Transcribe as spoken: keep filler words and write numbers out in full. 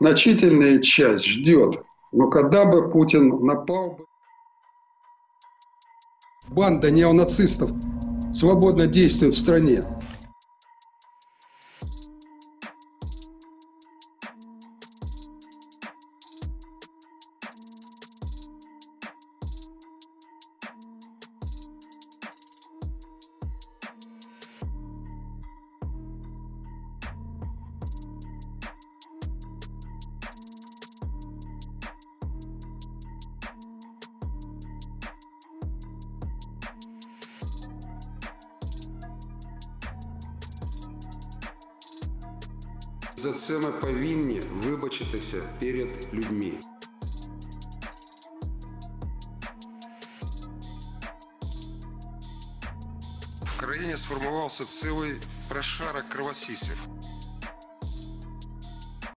значительная часть ждет, но когда бы Путин напал бы... Банда неонацистов свободно действует в стране. За це ми повинні вибачитися перед людьми. В країні сформувався цілий прошарок кровосісів.